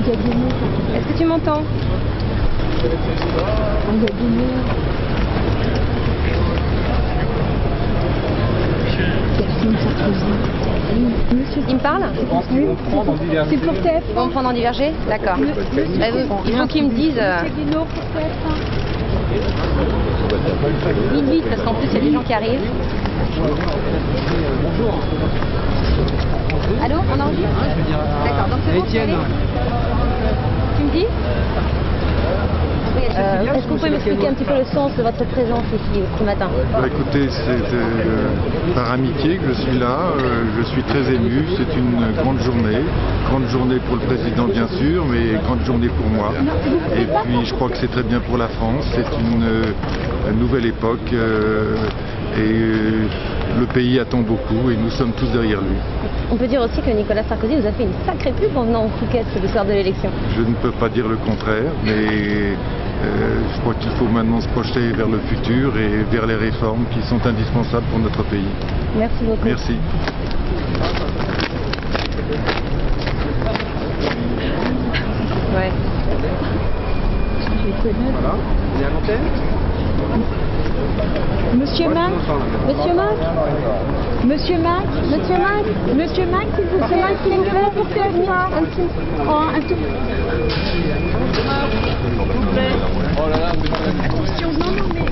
Est-ce que tu m'entends? Il me parle? C'est pour TF1. Ils vont me prendre en divergé? D'accord. Il faut qu'ils me disent... Vite, vite, parce qu'en plus il y a des gens qui arrivent. Bonjour. Allô, on enregistre? D'accord, donc c'est bon, tu me dis? Est-ce que vous pouvez m'expliquer un petit peu le sens de votre présence ici ce matin? Écoutez, c'est par amitié que je suis là, je suis très ému, c'est une grande journée pour le président bien sûr, mais grande journée pour moi. Et puis je crois que c'est très bien pour la France, c'est une nouvelle époque et le pays attend beaucoup et nous sommes tous derrière lui. On peut dire aussi que Nicolas Sarkozy vous a fait une sacrée pub en venant en Phuket le soir de l'élection. Je ne peux pas dire le contraire, mais je crois qu'il faut maintenant se projeter vers le futur et vers les réformes qui sont indispensables pour notre pays. Merci beaucoup. Merci. Ouais. Voilà, il y a l'antenne. Monsieur Mac, Monsieur Mac, Monsieur Mac, Monsieur Mac, Monsieur Mac, s'il vous plaît, s'il vous plaît, pour TF1. Un tout. Oh là là, Attention, non, mais...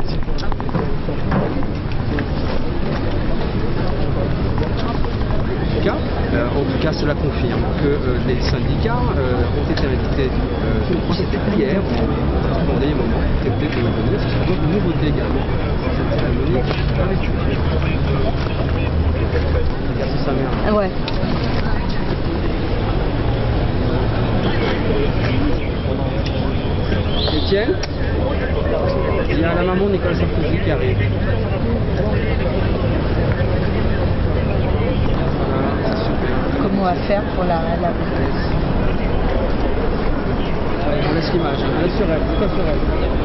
En tout cas, cela confirme que les syndicats ont été invités, c'était hier, au dernier moment, c'était pour venir. C'est donc une nouveauté également, cette cérémonie. Regarde sa mère. ouais. Etienne, il y a la maman de Nicolas Sarkozy qui arrive. Comment on va faire pour la... On laisse l'image, on laisse sur elle, tout sur elle.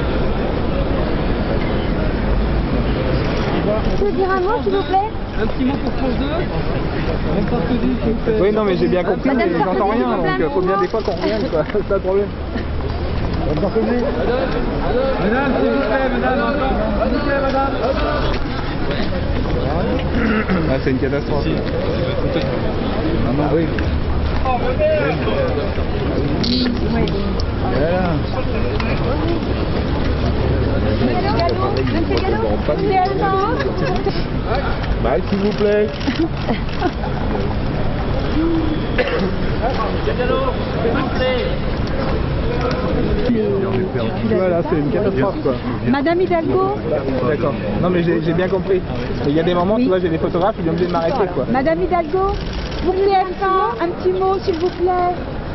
Tu veux dire un mot s'il vous plaît? Un petit mot pour France 2. Madame Sarkozy, s'il vous plaît. Oui, non, mais j'ai bien compris, Madame mais j'entends Sarkozy, rien, s'il vous plaît, donc faut bien des fois qu'on revienne, quoi. C'est pas le problème. Madame Sarkozy. Madame, s'il vous plaît, madame, s'il vous plaît, madame. Ah, c'est une catastrophe. Maman, oui. Voilà. Monsieur Gallo, TF1. Bah, s'il vous plaît. Voilà, c'est une catastrophe, quoi. Madame Hidalgo. D'accord. Non, mais j'ai bien compris. Il y a des moments, tu vois, j'ai des photographes, ils sont obligés de m'arrêter, quoi. Madame Hidalgo, pour TF1, un petit mot, s'il vous plaît.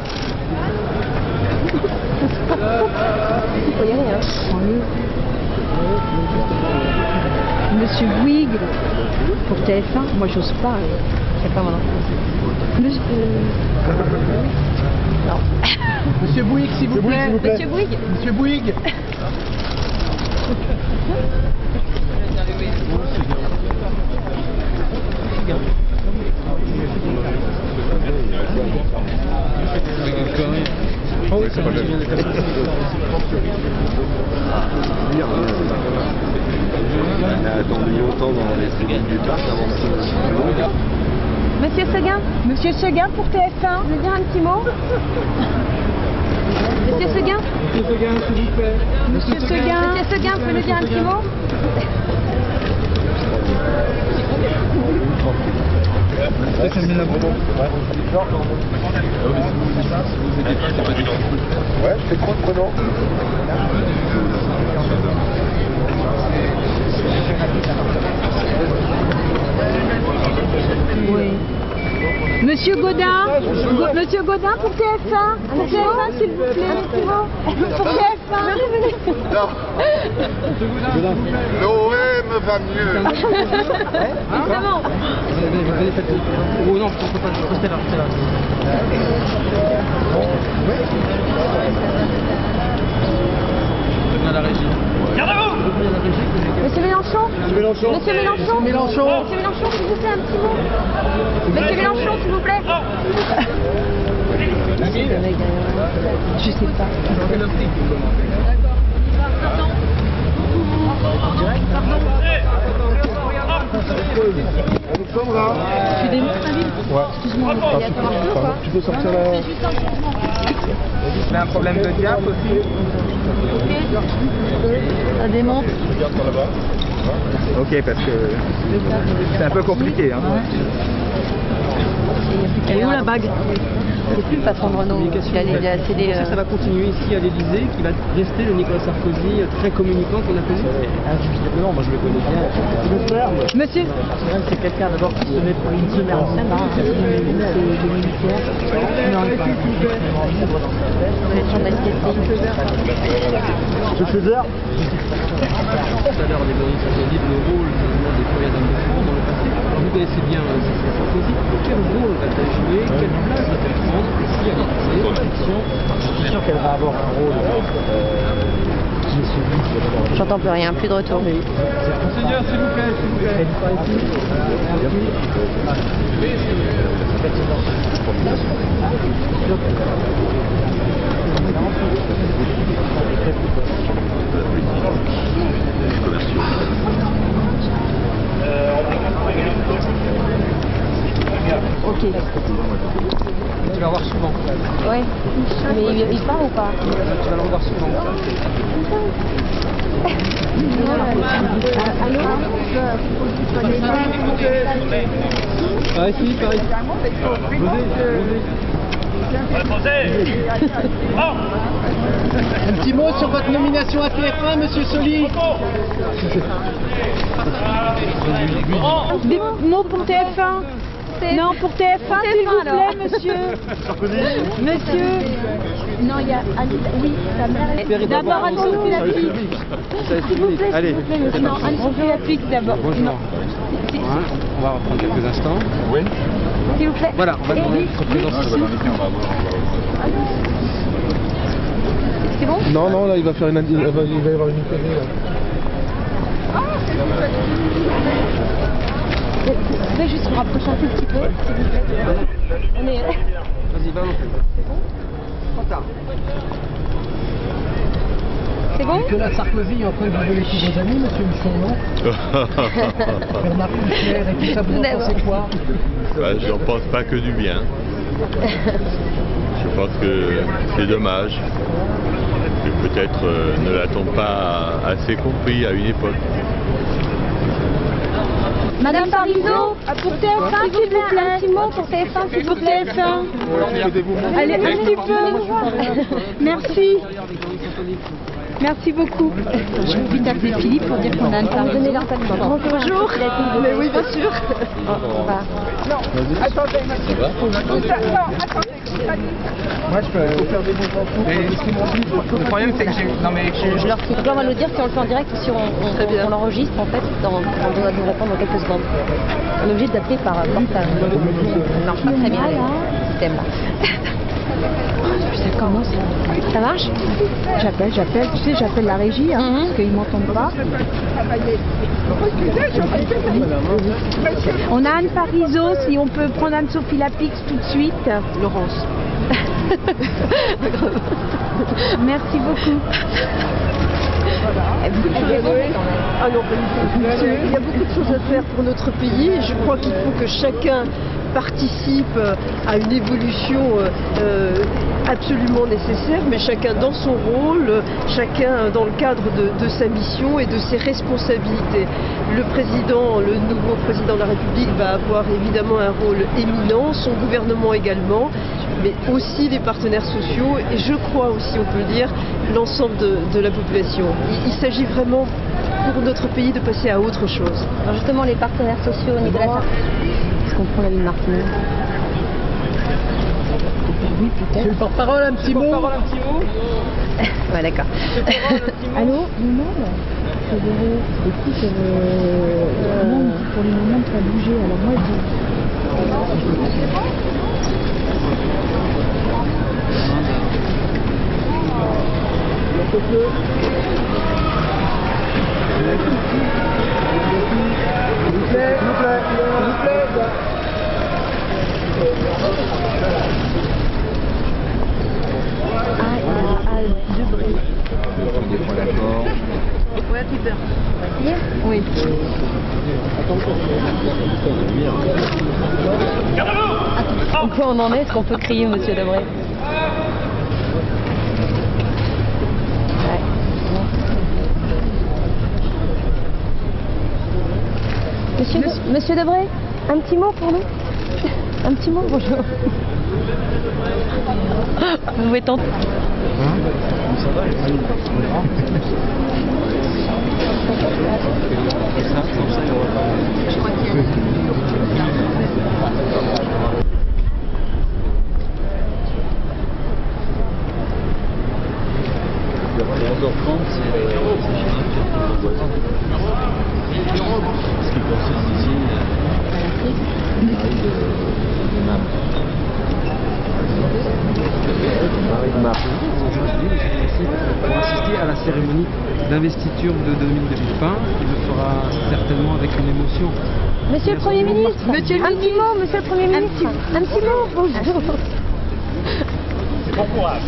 Il faut y aller, hein. Monsieur Bouygues, pour TF1, moi j'ose pas. Je sais pas moi non plus. Non. Monsieur Bouygues, s'il vous plaît. Monsieur Bouygues. Monsieur Bouygues. Oui, c'est pas grave. On a attendu longtemps dans les tribunes du parc avant de Monsieur Seguin, Monsieur Seguin pour TF1. vous voulez dire un petit mot? Monsieur Seguin, Monsieur Seguin, s'il vous plaît. Monsieur Seguin. Monsieur Seguin, vous pouvez nous dire un petit mot? Ouais, c'est trop prenant. Oui. Monsieur Gaudin, Monsieur Gaudin pour TF1. Pour TF1, s'il vous plaît. Un petit mot. Pour TF1. Non. L'OM va mieux. Évidemment. Oh non, je ne peux pas, restez là, restez là. Je viens à la régie. Monsieur Mélenchon. Monsieur Mélenchon. Monsieur Mélenchon. Mélenchon. Monsieur Mélenchon, s'il vous plaît, un petit mot. Monsieur Mélenchon, s'il vous plaît. Je sais pas. Alexandra. Tu démontres ta ville? Ouais. Excuse-moi, il y a ton marteau quoi? Tu peux sortir la... Il a un problème de diaph aussi. Ça démontre. Ok, parce que c'est un peu compliqué. Hein. Elle est où la bague? C'est plus le patron de Renault. Il a cédé. Ça va continuer ici à l'Elysée, qui va rester le Nicolas Sarkozy très communicant qu'on a connu. Non, moi je le connais bien. Monsieur? C'est quelqu'un d'abord qui se met pour une semaine en scène. C'est des militaires. Je suis vert. Tout à l'heure, les journalistes ont dit le rôle justement des premières dames de France dans le passé. Vous connaissez bien Nicolas Sarkozy. Quel rôle va-t-elle jouer? Quelle place va-t-elle prendre ici à l'Élysée? Je suis sûr qu'elle va avoir un rôle qui est celui de... J'entends plus rien, plus de retour. Monseigneur, s'il vous plaît, s'il vous plaît. Ok. Tu vas voir souvent. Ouais. Mais il part ou pas? Tu vas le revoir souvent. Allô? Par ici, par ici. Un petit mot sur votre nomination à TF1, monsieur Soli. Des mots pour TF1? Non, pour TF1, s'il vous plaît, monsieur. Monsieur. Non, il y a... Oui, sa mère. D'abord, Anne-Sophie Lapix. S'il vous plaît, Allez. s'il vous plaît. Non, Anne-Sophie Lapix d'abord. Bonjour. On va reprendre quelques instants. Oui. S'il vous plaît. Voilà, on va demander votre présence ici. C'est bon? Non, non, là, il va faire une... il va y avoir une IPV, là. Vous pouvez juste se rapprocher un tout petit peu, s'il vous plaît. On est... Vas-y, va. C'est bon? Trop tard. C'est bon? Nicolas Sarkozy est en train de voler tous vos amis, monsieur Michon, non? Bernard Kouchner et tout ça, vous en pensez quoi? J'en pense pas que du bien. Je pense que c'est dommage que peut-être ne l'a-t-on pas assez compris à une époque. Madame Parizeau, pour TF1, s'il vous plaît. Un petit mot pour TF1, s'il vous plaît. Pour TF1. Allez, un petit peu. Merci. Merci beaucoup. Je vais vite appeler Philippe pour dire qu'on a un Donnez leur Bonjour. Mais oui, bien sûr. On va. Moi, je peux faire des bons enfants. Le problème, c'est que j'ai... Non, mais Je leur dis, on va le dire si on le fait en direct ou si on l'enregistre en fait, on doit nous répondre dans quelques secondes. On est obligé d'appeler par portable. Ça marche pas très bien le système là. Comment Ça marche? J'appelle, tu sais, j'appelle la régie, hein, parce qu'ils m'entendent pas. On a Anne Parizeau, si on peut prendre Anne-Sophie Lapix tout de suite. Laurence. Merci beaucoup. Ah non, il y a beaucoup de choses à faire pour notre pays et je crois qu'il faut que chacun participe à une évolution absolument nécessaire, mais chacun dans son rôle, chacun dans le cadre de sa mission et de ses responsabilités. Le nouveau président de la République va avoir évidemment un rôle éminent, son gouvernement également, mais aussi les partenaires sociaux et je crois aussi, on peut le dire, l'ensemble de la population. Il s'agit vraiment pour notre pays de passer à autre chose. Alors justement, les partenaires sociaux, Nicolas Sarkozy. Est-ce qu'on prend la ligne Martinez? Oui, peut-être. le porte-parole, un petit mot. Ouais, d'accord. Allô? Non, écoute, non, pour le moment, ça a bougé. Alors moi, Oui. Au point on en est, est-ce qu'on peut crier, monsieur Debray? Monsieur Debray, un petit mot pour nous? Un petit mot, bonjour. Vous pouvez tenter. Ce qui consiste ici pour assister à la cérémonie d'investiture de Dominique de Villepin. Il le fera certainement avec une émotion. Monsieur le Premier ministre, un petit mot, monsieur le Premier ministre, un petit mot, bonjour. Bon courage.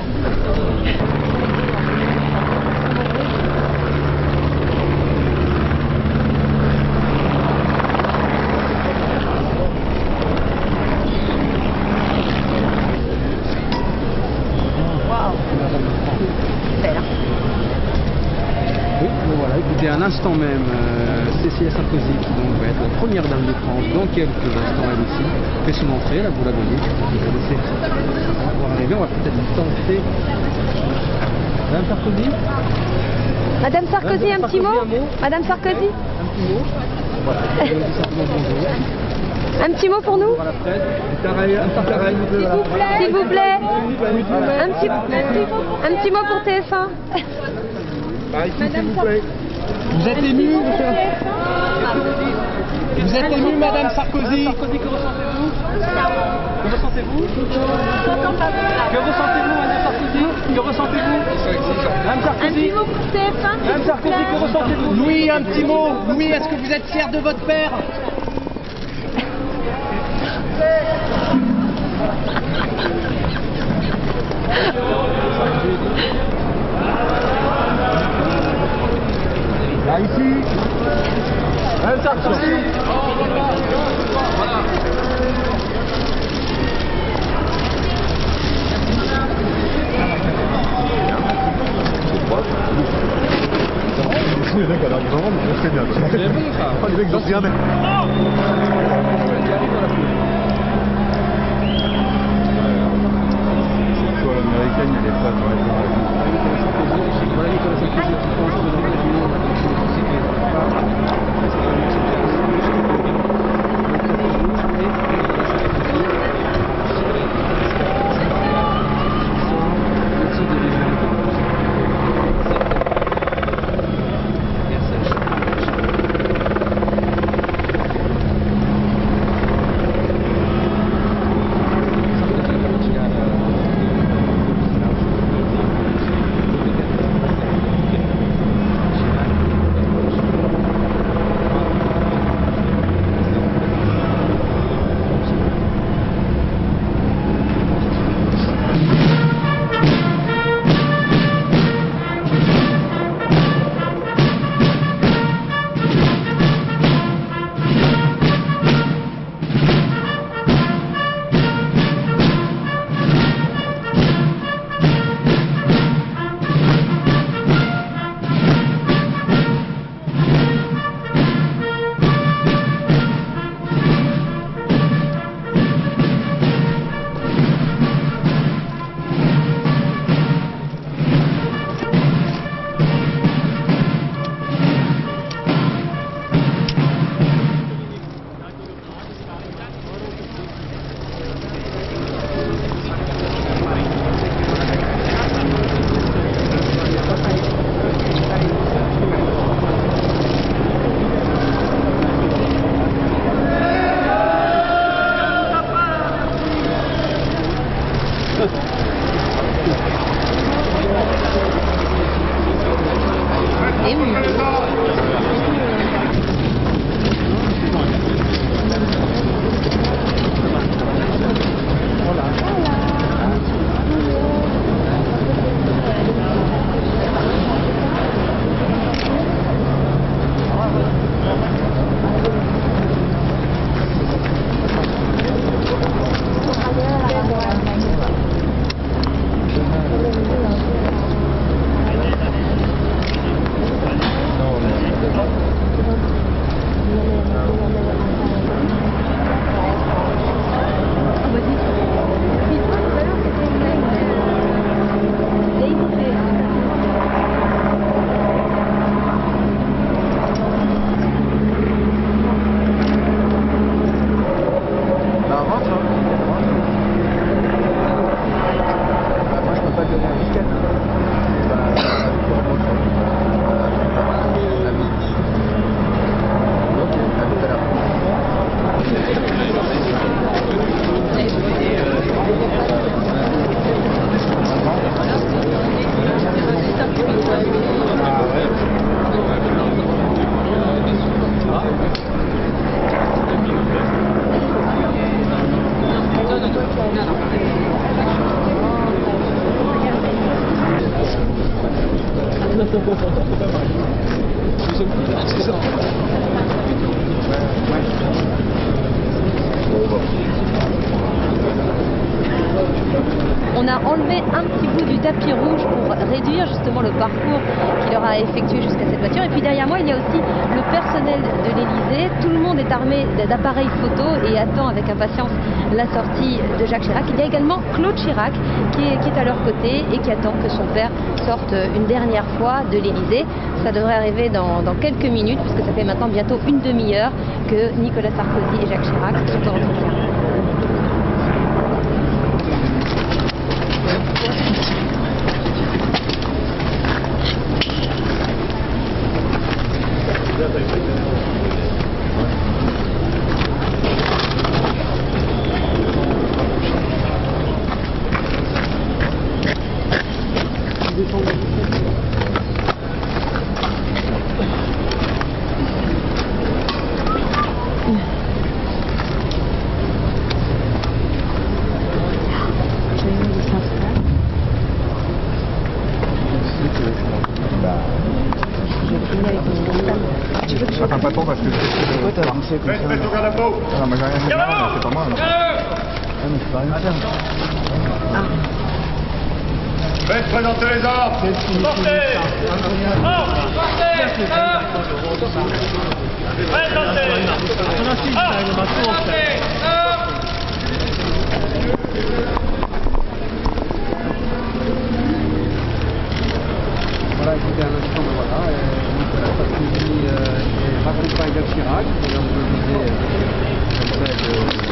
Écoutez, à l'instant même, Cécile Sarkozy, qui donc va être la première dame de France dans quelques instants, elle aussi, fait son entrée, la boulagonier. On va laisser arriver, on va peut-être tenter. Madame Sarkozy. Madame Sarkozy, un petit mot. Madame Sarkozy. Un petit mot. Voilà, un petit mot pour nous. S'il vous plaît. Un petit mot pour TF1. S'il vous plaît. Vous êtes ému, vous êtes ému, Madame Sarkozy. Que ressentez-vous? Que ressentez-vous? Que ressentez-vous, Madame Sarkozy? Que ressentez-vous? Madame Sarkozy. Un petit mot pour TF1. Madame Sarkozy, que ressentez-vous? Louis, un petit mot. Louis, est-ce que vous êtes fier de votre père? Là, ici. Madame Sarkozy. L'américaine, elle est pas C'est ça. On a enlevé un petit bout du tapis rouge pour réduire justement le parcours qu'il aura effectué jusqu'à cette voiture. Et puis derrière moi, il y a aussi le personnel de l'Élysée. Tout le monde est armé d'appareils photo et attend avec impatience la sortie de Jacques Chirac. Il y a également Claude Chirac qui est à leur côté et qui attend que son père sorte une dernière fois de l'Élysée. Ça devrait arriver dans quelques minutes, puisque ça fait maintenant bientôt une demi-heure que Nicolas Sarkozy et Jacques Chirac sont en entretien. Attends pas trop parce que pourquoi t'as avancé comme ça? Faites au garde-à-peau. Ah, moi j'ai rien fait, c'est pas moi. Ah, mais c'est pas rien faire. Faites présenter les ordres. Portez. Voilà, écoutez, un instant, voilà, Nicolas Sarkozy est raccompagné Jacques Chirac, qui est dans l'Élysée, comme ça,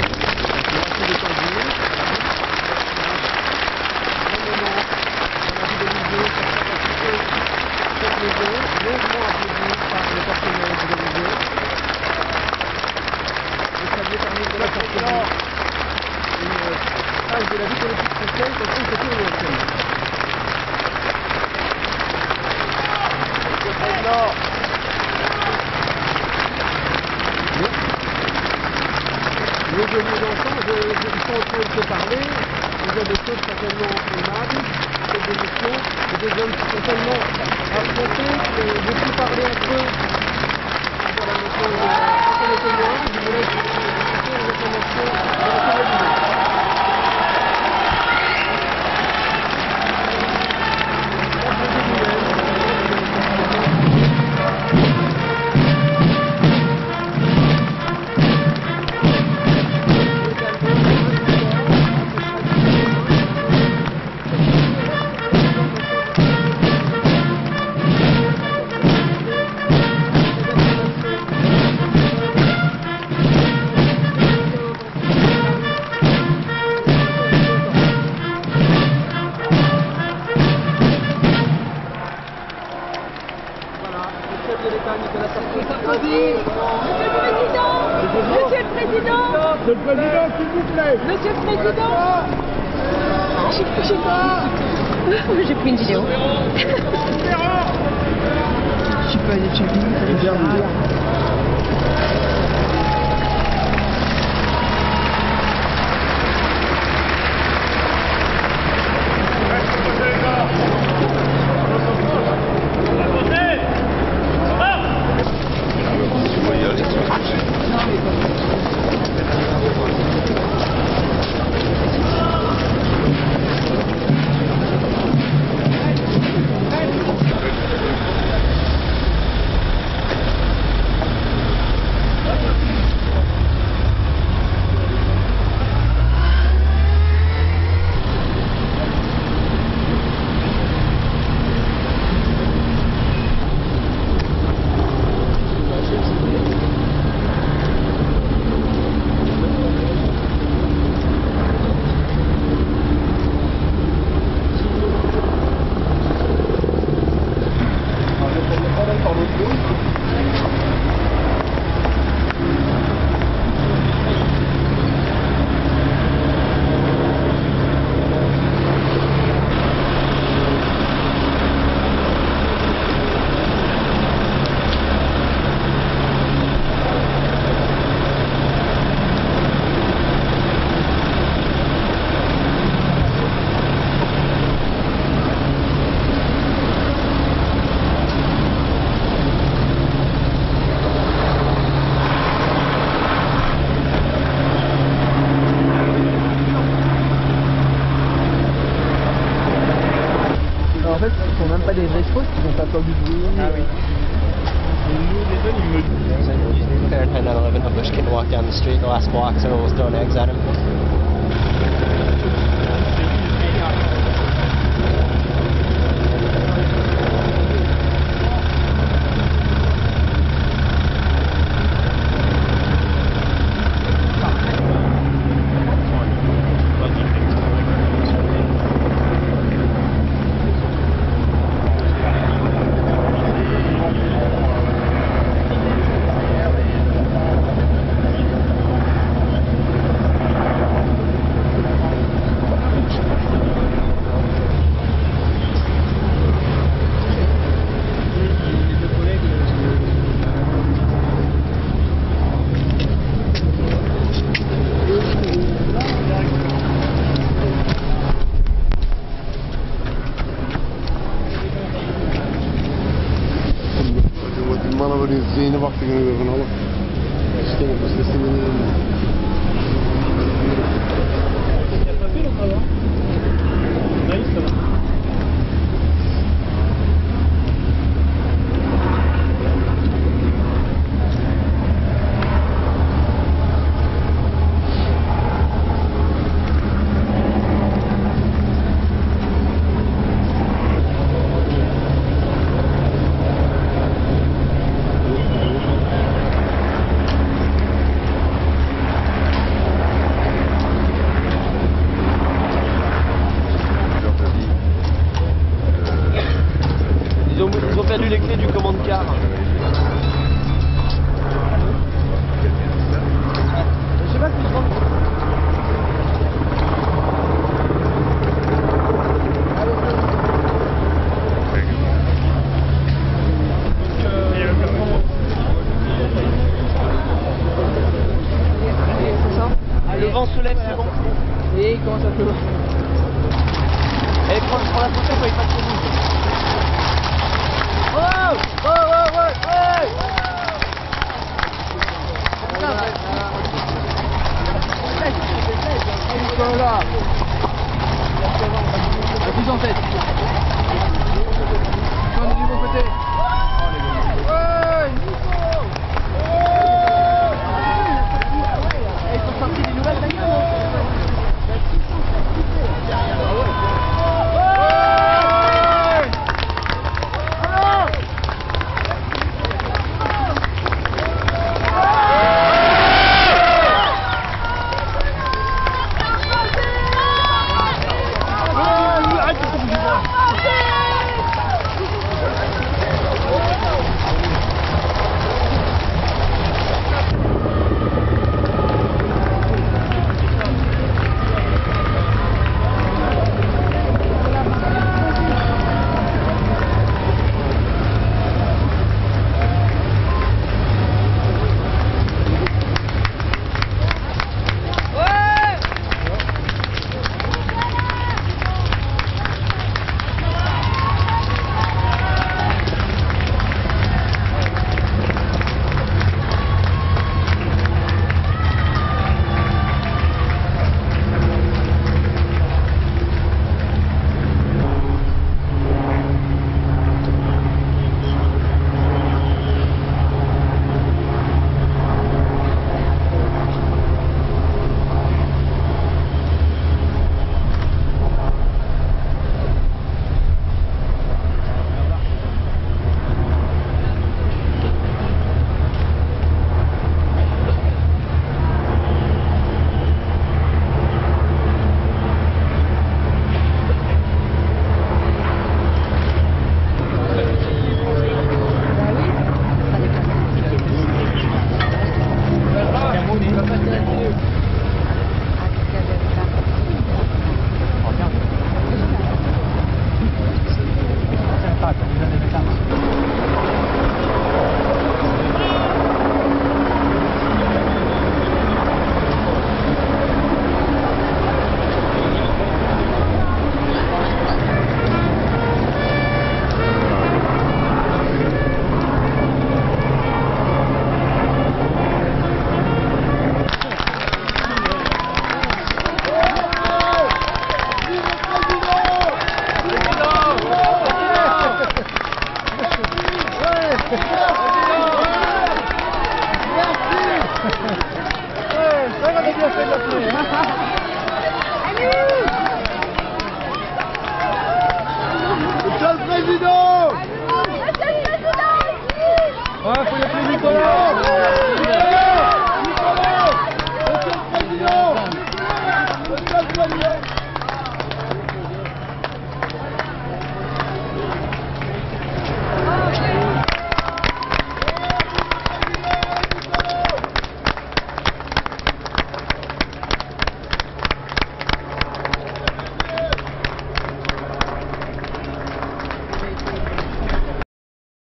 de la vie politique française, comme ça, c'était une ancienne. Les deux enfants, ils sont en train de se parler, ils ont des choses certainement aimables, des émotions, et des hommes qui sont tellement affrontés que de plus parler entre eux. Voilà, maintenant, les témoins, je vous laisse écouter les informations de la télévision. Monsieur le Président, s'il vous plaît. Monsieur le Président. J'ai pris une vidéo. Je suis pas allé chez lui, ça veut dire. en fait, ce sont même pas des vraies fautes, ils n'ont pas peur du bruit. Ah oui. Fair 10 out of 11, a bush kid walked down the street, the last blocks, and almost throwing eggs at him. Mannen worden zenuwachtig en van alle slimme beslissingen nemen. Ils ont perdu les clés du commande-car. Je sais pas si je rentre. Le vent se lève, c'est bon. Et il commence à pleuvoir. Allez, prends la photo quand il passe sur nous. Oh! Oh! Oh! Oh! Hey! Là. Plus en tête. Quand du bon côté. Ouais! Ils sont sortis des nouvelles d'ailleurs.